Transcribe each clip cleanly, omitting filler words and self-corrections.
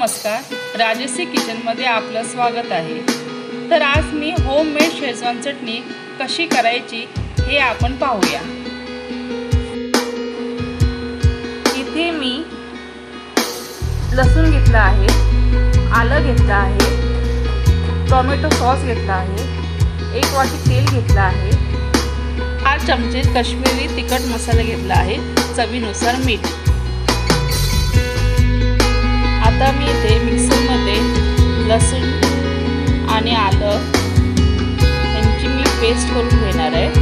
नमस्कार, राजश्री किचनमध्ये आपलं स्वागत आहे। तर आज मी होममेड शेजवान चटणी कशी करायची हे आपण पाहूया। इथे मी लसूण घेतला आहे, आलं घेतलं आहे, टोमॅटो सॉस घेतला आहे, 1 वाटी तेल घेतला आहे, 4 चमचे काश्मीरी तिखट मसाला घेतला आहे, चवीनुसार मीठ। आता मी इथे मिक्सरमध्ये लसूण आणि आलं यांची मी पेस्ट करून घेणार आहे।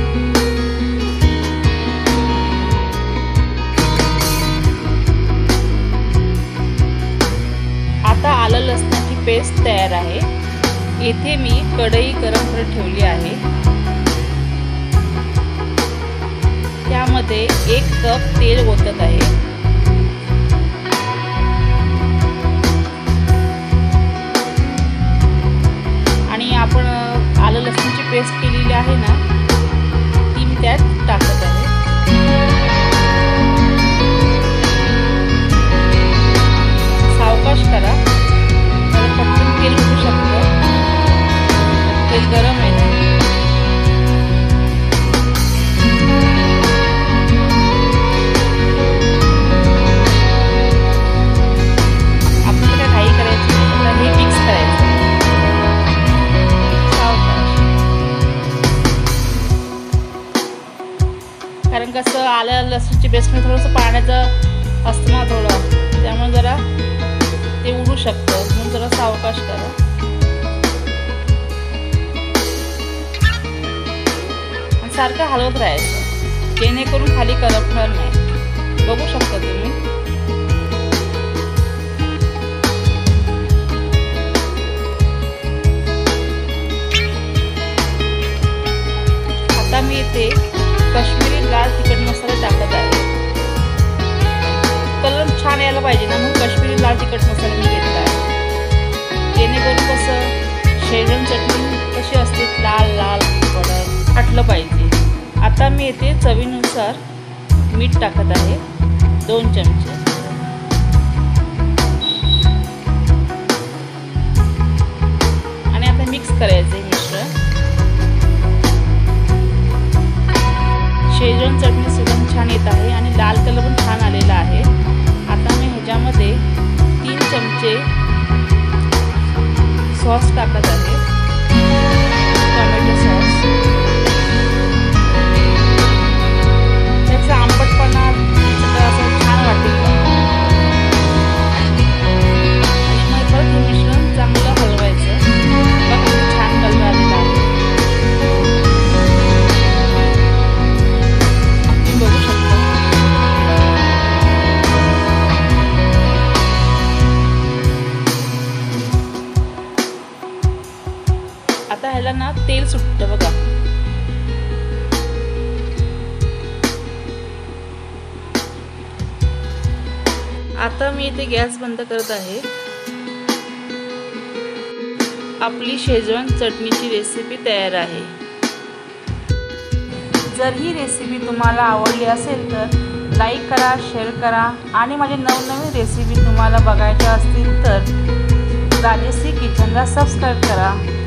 आता आलं लसणाची पेस्ट तयार आहे। इथे मी कढई गरम करत ठेवली आहे, त्यामध्ये 1 कप तेल ओतत आहे। आपण आलं लसूणची पेस्ट केलेली आहे ना, ती मी त्यात टाकत आहे। सावकाश करा, तर पटकन तेल उडू शकतं। तेल गरम आहे ना, आपल्याला घाई करायची तर हे मिक्स करायचं। कारण कसं आलं लसूणची पेस्टमध्ये थोडंसं पाण्याचं असतं ना थोडं, त्यामुळे जरा ते उडू शकतं, म्हणून जरा सावकाश करा। आणि सारखं हलवत राहायचं, जेणेकरून खाली करपणार नाही। बघू शकता तुम्ही। आता मी इथे काश्मीरी लाल तिखट मसाला टाकत आहे। कलर छान यायला पाहिजे ना, म्हणून काश्मीरी लाल तिखट मसाला मी घेतला आहे, जेणेकरून कसं शेजवान चटणी कशी असते लाल लाल कडक वाटलं पाहिजे। आता मी इथे चवीनुसार मीठ टाकत आहे, 2 चमचे। आणि आता मिक्स करायचं आहे मिश्रण। शेजवान चटणी सुगंध छान येत आहे आणि लाल कलर पण छान आलेला आहे। आता मी ह्याच्यामध्ये 3 चमचे सॉस टाकत आहे, टोमॅटो सॉस। त्याचा आंबटपणा असं छान वाटेल। आणि मग परत हे मिश्रण चांगलं हलवायचं। बघा छान कलर आलेला आहे, बघू शकता। आता ह्याला ना तेल सुटतं बघा। आता मी इथे गॅस बंद करत आहे। आपली शेजवान चटणीची रेसिपी तयार आहे। जर ही रेसिपी तुम्हाला आवडली असेल तर लाईक करा, शेअर करा आणि माझे नवनवीन रेसिपी तुम्हाला बघायच्या असतील तर राजश्री किचनला सबस्क्राईब करा।